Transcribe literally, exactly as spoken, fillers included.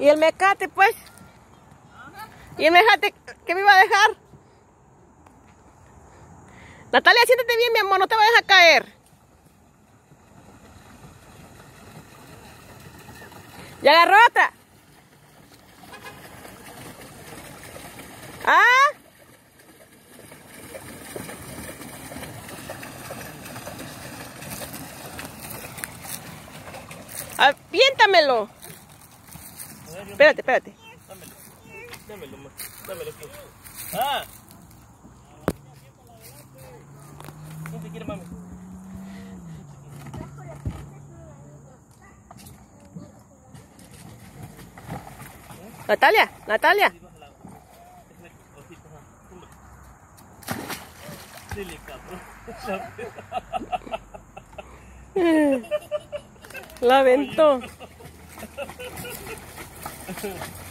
¿Y el mecate, pues? ¿Y el mecate qué me iba a dejar? Natalia, siéntate bien, mi amor, no te vayas a caer. ¿Ya agarró otra? ¿Ah? Aviéntamelo. Espérate, espérate. Dámelo. Dámelo, ma. Dámelo aquí. ¡Ah! ¿Quién te quiere, mami? Natalia, Natalia. Dile, cabrón. La aventó.